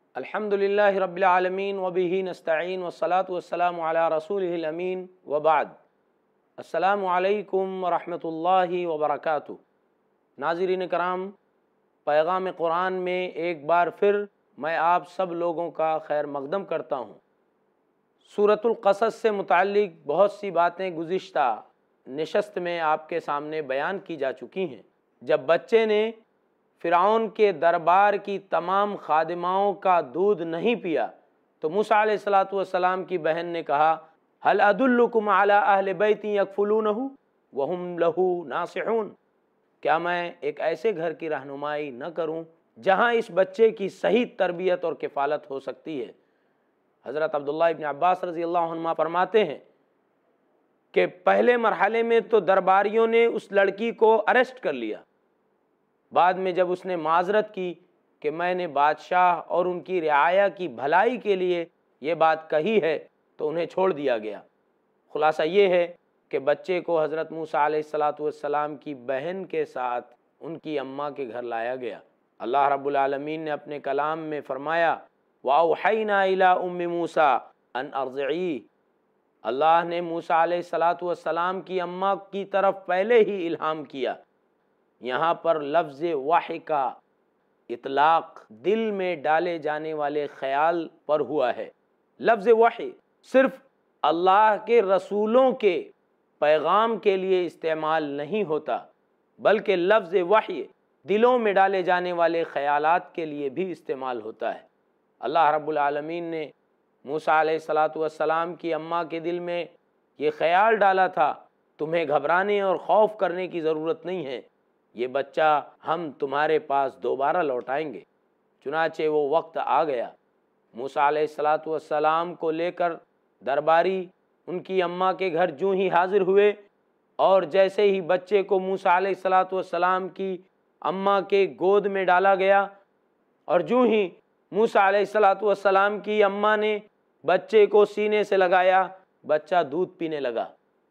الحمدللہ رب العالمین وبہ نستعین والصلاة والسلام علی رسولہ الامین وبعد۔ السلام علیکم ورحمۃ اللہ وبرکاتہ۔ ناظرین کرام، پیغام قرآن میں ایک بار پھر میں آپ سب لوگوں کا خیر مقدم کرتا ہوں۔ سورۃ القصص سے متعلق بہت سی باتیں گزشتہ نشست میں آپ کے سامنے بیان کی جا چکی ہیں۔ جب بچے نے فرعون کے دربار کی تمام خادماؤں کا دودھ نہیں پیا تو موسیٰ علیہ السلام کی بہن نے کہا، هل ادلکم علی اہل بیت یکفلونہ وہم لہ ناصحون، کیا میں ایک ایسے گھر کی رہنمائی نہ کروں جہاں اس بچے کی صحیح تربیت اور کفالت ہو سکتی ہے۔ حضرت عبداللہ ابن عباس رضی اللہ عنہ فرماتے ہیں کہ پہلے مرحلے میں تو درباریوں نے اس لڑکی کو اریسٹ کر لیا، بعد میں جب اس نے معذرت کی کہ میں نے بادشاہ اور ان کی رعایا کی بھلائی کے لیے یہ بات کہی ہے تو انہیں چھوڑ دیا گیا۔ خلاصہ یہ ہے کہ بچے کو حضرت موسیٰ علیہ السلام کی بہن کے ساتھ ان کی اماں کے گھر لایا گیا۔ اللہ رب العالمین نے اپنے کلام میں فرمایا، وَأَوْحَيْنَا إِلَىٰ أُمِّ مُوسَىٰ أَنْ أَرْضِعِيهِ، اللہ نے موسیٰ علیہ السلام کی اماں کی طرف پہلے ہی الہام کیا۔ یہاں پر لفظ وحی کا اطلاق دل میں ڈالے جانے والے خیال پر ہوا ہے۔ لفظ وحی صرف اللہ کے رسولوں کے پیغام کے لیے استعمال نہیں ہوتا، بلکہ لفظ وحی دلوں میں ڈالے جانے والے خیالات کے لیے بھی استعمال ہوتا ہے۔ اللہ رب العالمین نے موسیٰ علیہ السلام کی اماں کے دل میں یہ خیال ڈالا تھا، تمہیں گھبرانے اور خوف کرنے کی ضرورت نہیں ہے، یہ بچہ ہم تمہارے پاس دوبارہ لوٹائیں گے۔ چنانچہ وہ وقت آ گیا۔ موسیٰ علیہ السلام کو لے کر درباری ان کی اماں کے گھر جوں ہی حاضر ہوئے، اور جیسے ہی بچے کو موسیٰ علیہ السلام کی اماں کے گود میں ڈالا گیا، اور جوں ہی موسیٰ علیہ السلام کی اماں نے بچے کو سینے سے لگایا، بچہ دودھ پینے لگا۔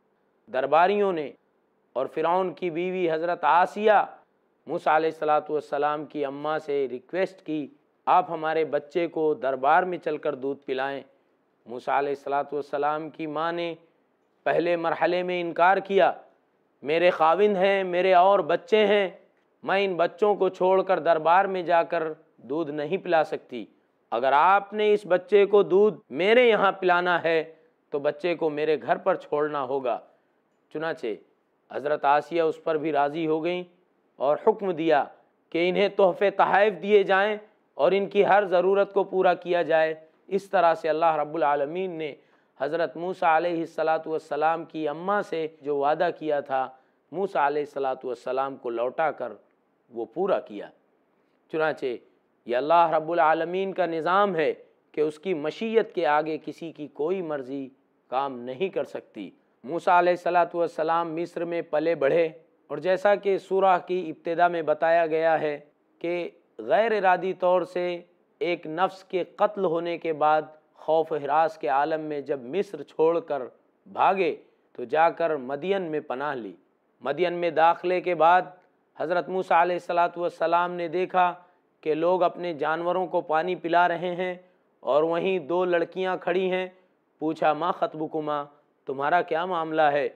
درباریوں نے اور فرعون کی بیوی حضرت آسیہ موسیٰ علیہ السلام کی اماں سے ریکویسٹ کی، آپ ہمارے بچے کو دربار میں چل کر دودھ پلائیں۔ موسیٰ علیہ السلام کی ماں نے پہلے مرحلے میں انکار کیا، میرے خاوند ہیں، میرے اور بچے ہیں، میں ان بچوں کو چھوڑ کر دربار میں جا کر دودھ نہیں پلا سکتی، اگر آپ نے اس بچے کو دودھ میرے یہاں پلانا ہے تو بچے کو میرے گھر پر چھوڑنا ہوگا۔ چنانچہ حضرت آسیہ اس پر بھی راضی ہو گئیں اور حکم دیا کہ انہیں تحفے تحائف دیے جائیں اور ان کی ہر ضرورت کو پورا کیا جائے۔ اس طرح سے اللہ رب العالمین نے حضرت موسیٰ علیہ السلام کی اماں سے جو وعدہ کیا تھا، موسیٰ علیہ السلام کو لوٹا کر وہ پورا کیا۔ چنانچہ یہ اللہ رب العالمین کا نظام ہے کہ اس کی مشیت کے آگے کسی کی کوئی مرضی کام نہیں کر سکتی۔ موسیٰ علیہ السلام مصر میں پلے بڑھے، اور جیسا کہ سورہ کی ابتدا میں بتایا گیا ہے کہ غیر ارادی طور سے ایک نفس کے قتل ہونے کے بعد خوف و ہراس کے عالم میں جب مصر چھوڑ کر بھاگے تو جا کر مدین میں پناہ لی۔ مدین میں داخلے کے بعد حضرت موسیٰ علیہ السلام نے دیکھا کہ لوگ اپنے جانوروں کو پانی پلا رہے ہیں، اور وہیں دو لڑکیاں کھڑی ہیں۔ پوچھا، ما خطبکما، تمہارا کیا معاملہ ہے؟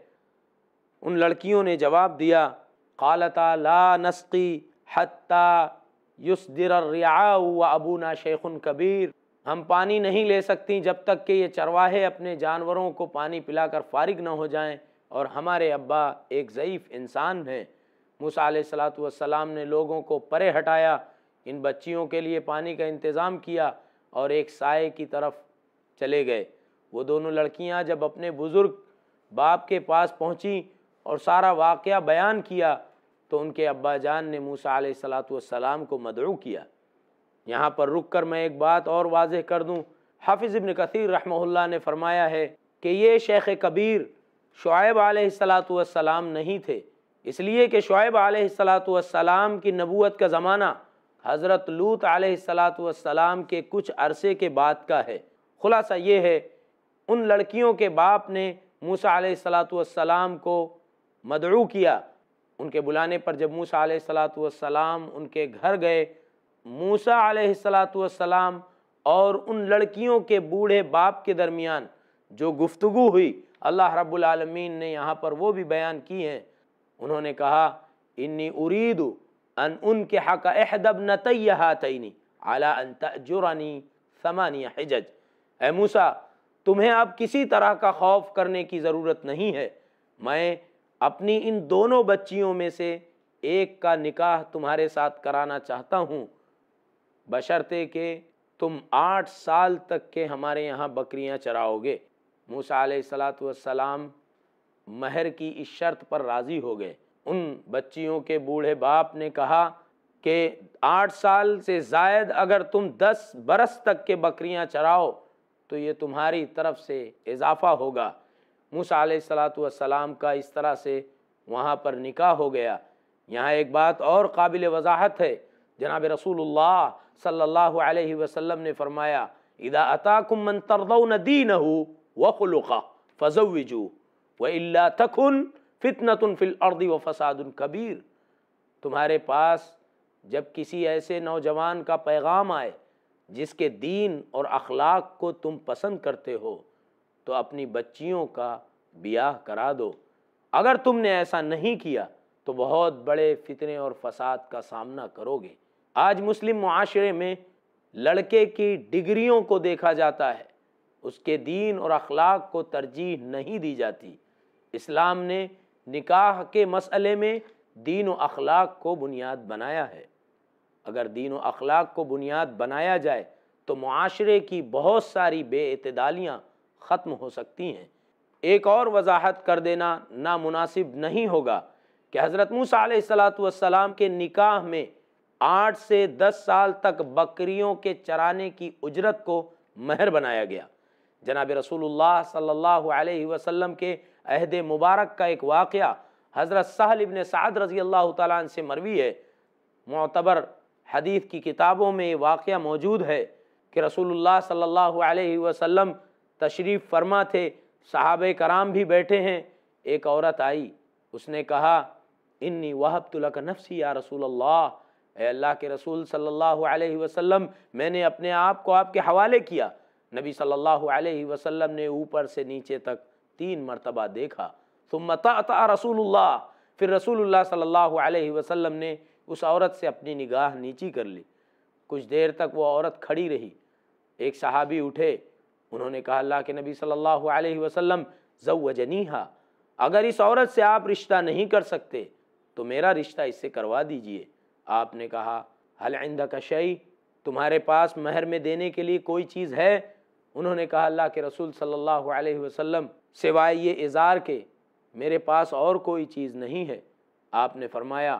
ان لڑکیوں نے جواب دیا، قالتا لا نسقی حتی یصدر الرعاء وابونا شیخ کبیر، ہم پانی نہیں لے سکتی جب تک کہ یہ چرواہے اپنے جانوروں کو پانی پلا کر فارغ نہ ہو جائیں، اور ہمارے ابا ایک ضعیف انسان ہیں۔ موسیٰ علیہ السلام نے لوگوں کو پرے ہٹایا، ان بچیوں کے لیے پانی کا انتظام کیا اور ایک سائے کی طرف چلے گئے۔ وہ دونوں لڑکیاں جب اپنے بزرگ باپ کے پاس پہنچیں اور سارا واقعہ بیان کیا تو ان کے ابا جان نے موسیٰ علیہ السلام کو مدعو کیا۔ یہاں پر رک کر میں ایک بات اور واضح کر دوں، حافظ ابن کثیر رحمہ اللہ نے فرمایا ہے کہ یہ شیخ کبیر شعیب علیہ السلام نہیں تھے، اس لیے کہ شعیب علیہ السلام کی نبوت کا زمانہ حضرت لوط علیہ السلام کے کچھ عرصے کے بعد کا ہے۔ خلاصہ یہ ہے، ان لڑکیوں کے باپ نے موسیٰ علیہ السلام کو مدعو کیا۔ ان کے بلانے پر جب موسیٰ علیہ السلام ان کے گھر گئے، موسیٰ علیہ السلام اور ان لڑکیوں کے بوڑھے باپ کے درمیان جو گفتگو ہوئی اللہ رب العالمین نے یہاں پر وہ بھی بیان کی ہیں۔ انہوں نے کہا انی ارید ان انکحک احدی ابنتی ہاتین علی ان تأجرنی 8 حجج۔ اے موسیٰ، تمہیں اب کسی طرح کا خوف کرنے کی ضرورت نہیں ہے، میں اپنی ان دونوں بچیوں میں سے ایک کا نکاح تمہارے ساتھ کرانا چاہتا ہوں، بشرطے کہ تم 8 سال تک کے ہمارے یہاں بکریاں چراؤ گے۔ موسیٰ علیہ السلام مہر کی اس شرط پر راضی ہو گئے۔ ان بچیوں کے بوڑھے باپ نے کہا کہ 8 سال سے زائد اگر تم 10 برس تک کے بکریاں چراؤ تو یہ تمہاری طرف سے اضافہ ہوگا۔ موسیٰ علیہ السلام کا اس طرح سے وہاں پر نکاح ہو گیا۔ یہاں ایک بات اور قابل وضاحت ہے، جناب رسول اللہ صلی اللہ علیہ وسلم نے فرمایا اذا اتاکم من ترضون دینہ وخلقہ فزوجوہ والا تکن فتنۃ فی الارض وفساد کبیر۔ تمہارے پاس جب کسی ایسے نوجوان کا پیغام آئے جس کے دین اور اخلاق کو تم پسند کرتے ہو تو اپنی بچیوں کا بیاہ کرا دو، اگر تم نے ایسا نہیں کیا تو بہت بڑے فتنے اور فساد کا سامنا کرو گے۔ آج مسلم معاشرے میں لڑکے کی ڈگریوں کو دیکھا جاتا ہے، اس کے دین اور اخلاق کو ترجیح نہیں دی جاتی۔ اسلام نے نکاح کے مسئلے میں دین و اخلاق کو بنیاد بنایا ہے۔ اگر دین و اخلاق کو بنیاد بنایا جائے تو معاشرے کی بہت ساری بے اعتدالیاں ختم ہو سکتی ہیں۔ ایک اور وضاحت کر دینا نامناسب نہیں ہوگا کہ حضرت موسیٰ علیہ السلام کے نکاح میں 8 سے 10 سال تک بکریوں کے چرانے کی اجرت کو مہر بنایا گیا۔ جناب رسول اللہ صلی اللہ علیہ وسلم کے عہد مبارک کا ایک واقعہ حضرت سہل ابن سعد رضی اللہ تعالیٰ عنہ سے مروی ہے۔ معتبر حدیث کی کتابوں میں یہ واقعہ موجود ہے کہ رسول اللہ صلی اللہ علیہ وسلم تشریف فرما تھے، صحابہ کرام بھی بیٹھے ہیں۔ ایک عورت آئی، اس نے کہا انی وہبت لک نفسی یا رسول اللہ، اے اللہ کے رسول صلی اللہ علیہ وسلم، میں نے اپنے آپ کو آپ کے حوالے کیا۔ نبی صلی اللہ علیہ وسلم نے اوپر سے نیچے تک 3 مرتبہ دیکھا۔ ثم طأطأ رسول اللہ، پھر رسول اللہ صلی اللہ علیہ وسلم نے اس عورت سے اپنی نگاہ نیچی کر لی۔ کچھ دیر تک وہ عورت کھڑی رہی۔ ایک صحابی اٹھے، انہوں نے کہا اللہ کے نبی صلی اللہ علیہ وسلم زوجنیہا، اگر اس عورت سے آپ رشتہ نہیں کر سکتے تو میرا رشتہ اس سے کروا دیجئے۔ آپ نے کہا هل عندک شیء، تمہارے پاس مہر میں دینے کے لیے کوئی چیز ہے؟ انہوں نے کہا اللہ کے رسول صلی اللہ علیہ وسلم سوائے یہ ازار کے میرے پاس اور کوئی چیز نہیں ہے۔ آپ نے فرمایا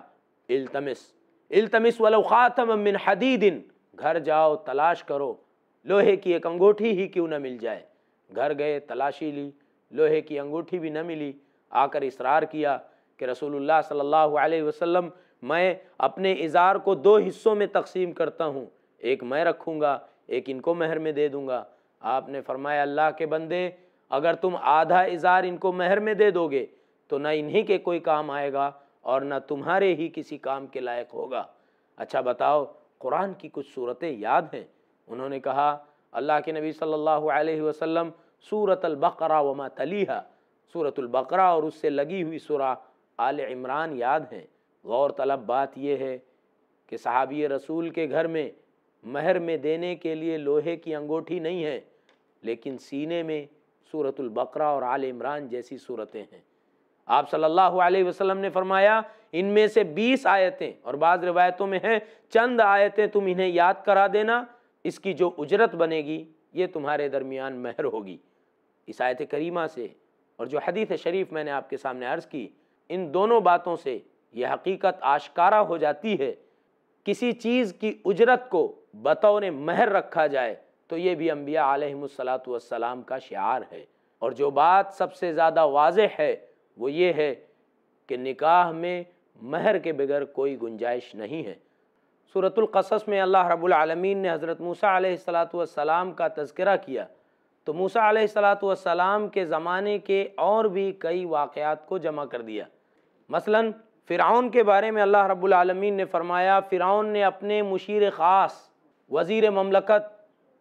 التمس ولو خاتما من حدید، گھر جاؤ تلاش کرو، لوہے کی ایک انگوٹھی ہی کیوں نہ مل جائے۔ گھر گئے، تلاشی لی، لوہے کی انگوٹھی بھی نہ ملی۔ آ کر اصرار کیا کہ رسول اللہ صلی اللہ علیہ وسلم میں اپنے ازار کو 2 حصوں میں تقسیم کرتا ہوں، ایک میں رکھوں گا، ایک ان کو مہر میں دے دوں گا۔ آپ نے فرمایا اللہ کے بندے، اگر تم آدھا ازار ان کو مہر میں دے دو گے تو نہ انہی کے کوئی کام آئے گا اور نہ تمہارے ہی کسی کام کے لائق ہوگا۔ اچھا بتاؤ قرآن کی کچھ صورتیں یاد ہیں؟ انہوں نے کہا اللہ کے نبی صلی اللہ علیہ وسلم سورۃ البقرہ وما تلیہا، سورۃ البقرہ اور اس سے لگی ہوئی سورہ آل عمران یاد ہیں۔ غور طلب بات یہ ہے کہ صحابی رسول کے گھر میں مہر میں دینے کے لیے لوہے کی انگوٹھی نہیں ہے، لیکن سینے میں سورۃ البقرہ اور آل عمران جیسی صورتیں ہیں۔ آپ صلی اللہ علیہ وسلم نے فرمایا ان میں سے 20 آیتیں اور بعض روایتوں میں ہے چند آیتیں تم انہیں یاد کرا دینا، اس کی جو اجرت بنے گی یہ تمہارے درمیان مہر ہوگی۔ اس آیت کریمہ سے اور جو حدیث شریف میں نے آپ کے سامنے عرض کی، ان دونوں باتوں سے یہ حقیقت آشکارا ہو جاتی ہے، کسی چیز کی اجرت کو بطور مہر رکھا جائے تو یہ بھی انبیاء علیہم السلام کا شعار ہے۔ اور جو بات سب سے زیادہ واضح ہے وہ یہ ہے کہ نکاح میں مہر کے بغیر کوئی گنجائش نہیں ہے۔ سورۃ القصص میں اللہ رب العالمین نے حضرت موسیٰ علیہ السلام کا تذکرہ کیا تو موسیٰ علیہ السلام کے زمانے کے اور بھی کئی واقعات کو جمع کر دیا۔ مثلا فرعون کے بارے میں اللہ رب العالمین نے فرمایا فرعون نے اپنے مشیر خاص، وزیر مملکت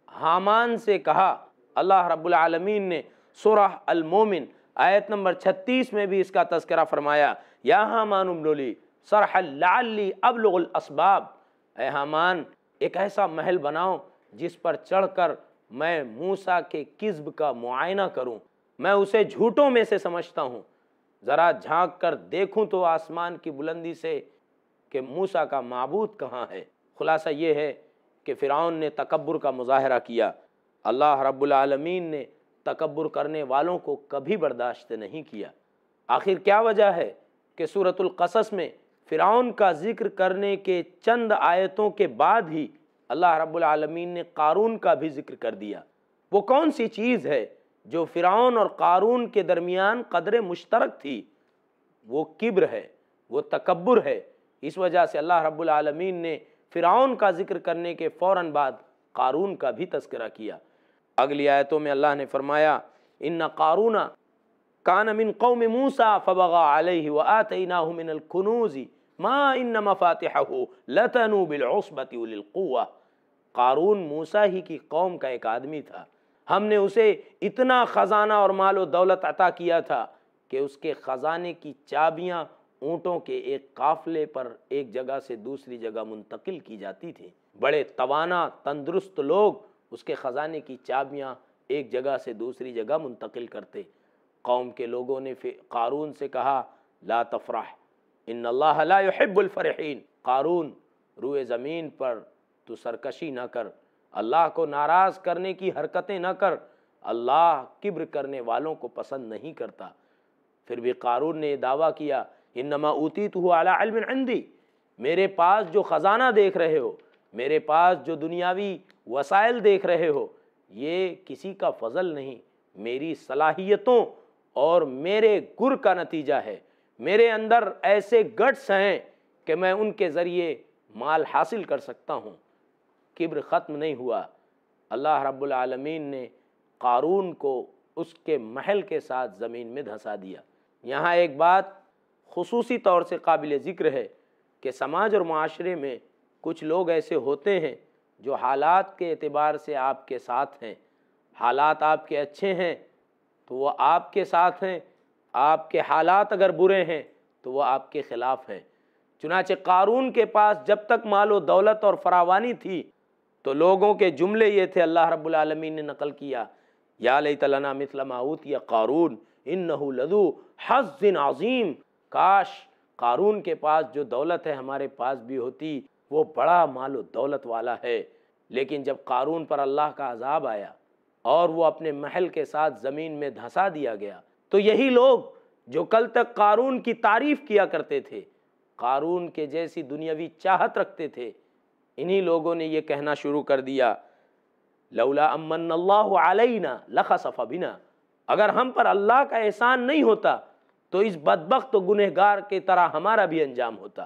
حامان سے کہا۔ اللہ رب العالمین نے سورہ المومن آیت نمبر 36 میں بھی اس کا تذکرہ فرمایا، یا حامان ابن لی صرحا لعلی ابلغ الاسباب، اے حامان ایک ایسا محل بناؤ جس پر چڑھ کر میں موسیٰ کے کذب کا معائنہ کروں، میں اسے جھوٹوں میں سے سمجھتا ہوں، ذرا جھانک کر دیکھوں تو آسمان کی بلندی سے کہ موسیٰ کا معبود کہاں ہے۔ خلاصہ یہ ہے کہ فرعون نے تکبر کا مظاہرہ کیا، اللہ رب العالمین نے تکبر کرنے والوں کو کبھی برداشت نہیں کیا۔ آخر کیا وجہ ہے کہ سورۃ القصص میں فرعون کا ذکر کرنے کے چند آیتوں کے بعد ہی اللہ رب العالمین نے قارون کا بھی ذکر کر دیا؟ وہ کون سی چیز ہے جو فرعون اور قارون کے درمیان قدر مشترک تھی؟ وہ کبر ہے، وہ تکبر ہے۔ اس وجہ سے اللہ رب العالمین نے فرعون کا ذکر کرنے کے فوراً بعد قارون کا بھی تذکرہ کیا۔ اگلی آیتوں میں اللہ نے فرمایا، ان قارون کان من قوم موسیٰ فبغى علیہ وآتیناہ من الکنوز ما ان مفاتحہ لتنوء بالعصبۃ اولی القوہ۔ قارون موسیٰ ہی کی قوم کا ایک آدمی تھا، ہم نے اسے اتنا خزانہ اور مال و دولت عطا کیا تھا کہ اس کے خزانے کی چابیاں اونٹوں کے ایک قافلے پر ایک جگہ سے دوسری جگہ منتقل کی جاتی تھیں۔ بڑے توانا تندرست لوگ اس کے خزانے کی چابیاں ایک جگہ سے دوسری جگہ منتقل کرتے۔ قوم کے لوگوں نے قارون سے کہا، لا تفرح ان اللہ لا يحب الفرحین، قارون روئے زمین پر تو سرکشی نہ کر، اللہ کو ناراض کرنے کی حرکتیں نہ کر، اللہ کبر کرنے والوں کو پسند نہیں کرتا۔ پھر بھی قارون نے یہ دعویٰ کیا، انما اوتیتہ علی علم عندی، میرے پاس جو خزانہ دیکھ رہے ہو، میرے پاس جو دنیاوی وسائل دیکھ رہے ہو، یہ کسی کا فضل نہیں، میری صلاحیتوں اور میرے گر کا نتیجہ ہے۔ میرے اندر ایسے گٹس ہیں کہ میں ان کے ذریعے مال حاصل کر سکتا ہوں۔ کبر ختم نہیں ہوا، اللہ رب العالمین نے قارون کو اس کے محل کے ساتھ زمین میں دھنسا دیا۔ یہاں ایک بات خصوصی طور سے قابل ذکر ہے کہ سماج اور معاشرے میں کچھ لوگ ایسے ہوتے ہیں جو حالات کے اعتبار سے آپ کے ساتھ ہیں، حالات آپ کے اچھے ہیں تو وہ آپ کے ساتھ ہیں، آپ کے حالات اگر برے ہیں تو وہ آپ کے خلاف ہیں۔ چنانچہ قارون کے پاس جب تک مال و دولت اور فراوانی تھی تو لوگوں کے جملے یہ تھے، اللہ رب العالمین نے نقل کیا، یا لیت لنا مثل ما اوتی قارون انہ لذو حظ عظیم، کاش قارون کے پاس جو دولت ہے ہمارے پاس بھی ہوتی، وہ بڑا مال و دولت والا ہے۔ لیکن جب قارون پر اللہ کا عذاب آیا اور وہ اپنے محل کے ساتھ زمین میں دھنسا دیا گیا تو یہی لوگ جو کل تک قارون کی تعریف کیا کرتے تھے، قارون کے جیسی دنیاوی چاہت رکھتے تھے، انہی لوگوں نے یہ کہنا شروع کر دیا، لولا امن اللہ علینا لخسف بنا، اگر ہم پر اللہ کا احسان نہیں ہوتا تو اس بدبخت و گنہگار کی طرح ہمارا بھی انجام ہوتا۔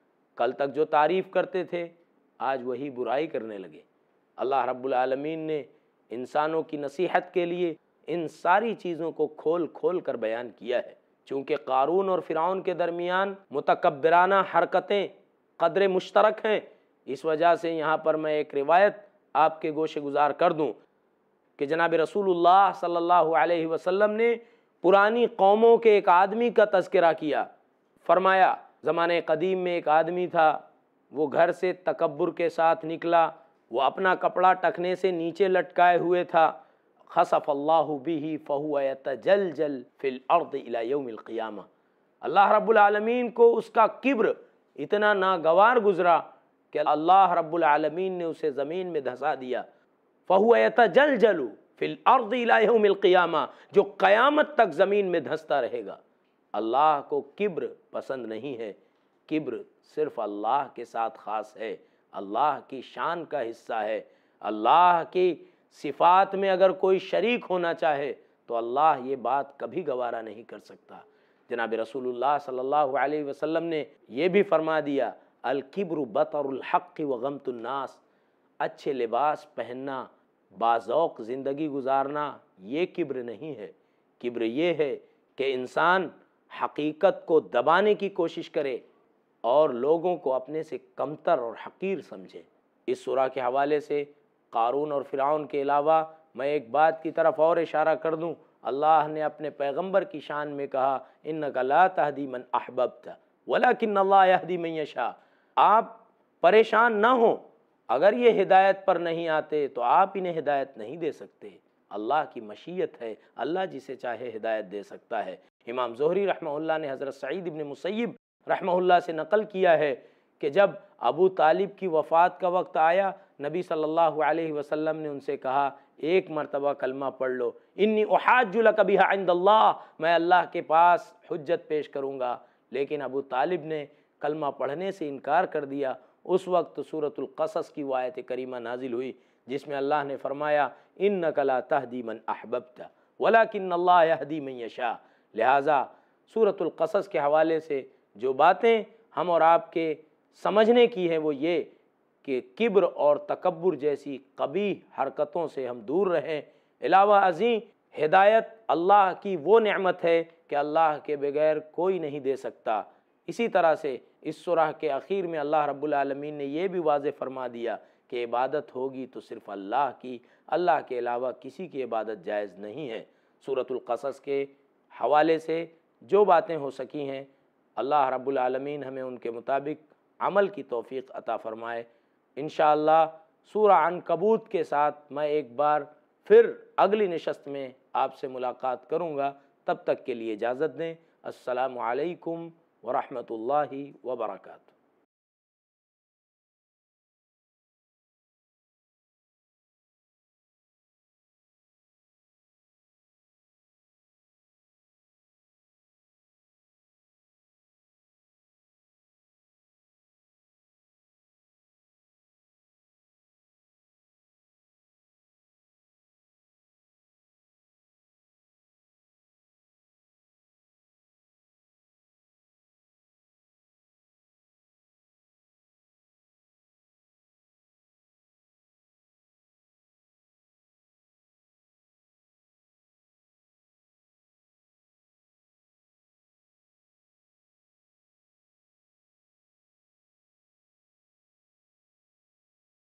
کل تک جو تعریف کرتے تھے آج وہی برائی کرنے لگے۔ اللہ رب العالمین نے انسانوں کی نصیحت کے لیے ان ساری چیزوں کو کھول کھول کر بیان کیا ہے۔ چونکہ قارون اور فرعون کے درمیان متکبرانہ حرکتیں قدر مشترک ہیں، اس وجہ سے یہاں پر میں ایک روایت آپ کے گوشے گزار کر دوں کہ جناب رسول اللہ صلی اللہ علیہ وسلم نے پرانی قوموں کے ایک آدمی کا تذکرہ کیا۔ فرمایا، زمانہ قدیم میں ایک آدمی تھا، وہ گھر سے تکبر کے ساتھ نکلا، وہ اپنا کپڑا ٹخنے سے نیچے لٹکائے ہوئے تھا، خسف اللہ بہ فہو یتجلجل فی الارض الی یوم القیامہ، اللہ رب العالمین کو اس کا کبر اتنا ناگوار گزرا کہ اللہ رب العالمین نے اسے زمین میں دھنسا دیا، فہو یتجلجل فی الارض الی یوم القیامہ، جو قیامت تک زمین میں دھنستا رہے گا۔ اللہ کو کبر پسند نہیں ہے، کبر صرف اللہ کے ساتھ خاص ہے، اللہ کی شان کا حصہ ہے۔ اللہ کی صفات میں اگر کوئی شریک ہونا چاہے تو اللہ یہ بات کبھی گوارا نہیں کر سکتا۔ جناب رسول اللہ صلی اللہ علیہ وسلم نے یہ بھی فرما دیا، الکبر بطر الحق وغمت الناس، اچھے لباس پہننا، باذوق زندگی گزارنا یہ کبر نہیں ہے، کبر یہ ہے کہ انسان حقیقت کو دبانے کی کوشش کرے اور لوگوں کو اپنے سے کمتر اور حقیر سمجھے۔ اس سورہ کے حوالے سے قارون اور فرعون کے علاوہ میں ایک بات کی طرف اور اشارہ کر دوں، اللہ نے اپنے پیغمبر کی شان میں کہا انک لا تہدی من احببت ولکن اللہ یہدی من یشاء۔ آپ پریشان نہ ہوں، اگر یہ ہدایت پر نہیں آتے تو آپ انہیں ہدایت نہیں دے سکتے، اللہ کی مشیت ہے، اللہ جسے چاہے ہدایت دے سکتا ہے۔ امام زہری رحمہ اللہ نے حضرت سعید بن مسیب رحمہ اللہ سے نقل کیا ہے کہ جب ابو طالب کی وفات کا وقت آیا، نبی صلی اللہ علیہ وسلم نے ان سے کہا ایک مرتبہ کلمہ پڑھ لو، انی احاج لک بہا عند اللہ، میں اللہ کے پاس حجت پیش کروں گا، لیکن ابو طالب نے کلمہ پڑھنے سے انکار کر دیا۔ اس وقت سورۃ القصص کی وہ آیت کریمہ نازل ہوئی جس میں اللہ نے فرمایا انک لا تہدی من احببت ولکن اللہ یہدی من یشاء۔ لہٰذا سورۃ القصص کے حوالے سے جو باتیں ہم اور آپ کے سمجھنے کی ہیں وہ یہ کہ کبر اور تکبر جیسی قبیح حرکتوں سے ہم دور رہیں۔ علاوہ ازیں ہدایت اللہ کی وہ نعمت ہے کہ اللہ کے بغیر کوئی نہیں دے سکتا۔ اسی طرح سے اس سورہ کے اخیر میں اللہ رب العالمین نے یہ بھی واضح فرما دیا کہ عبادت ہوگی تو صرف اللہ کی، اللہ کے علاوہ کسی کی عبادت جائز نہیں ہے۔ سورۃ القصص کے حوالے سے جو باتیں ہو سکی ہیں اللہ رب العالمین ہمیں ان کے مطابق عمل کی توفیق عطا فرمائے۔ انشاءاللہ سورہ عنکبوت کے ساتھ میں ایک بار پھر اگلی نشست میں آپ سے ملاقات کروں گا، تب تک کے لیے اجازت دیں۔ السلام علیکم ورحمۃ اللہ وبرکاتہ۔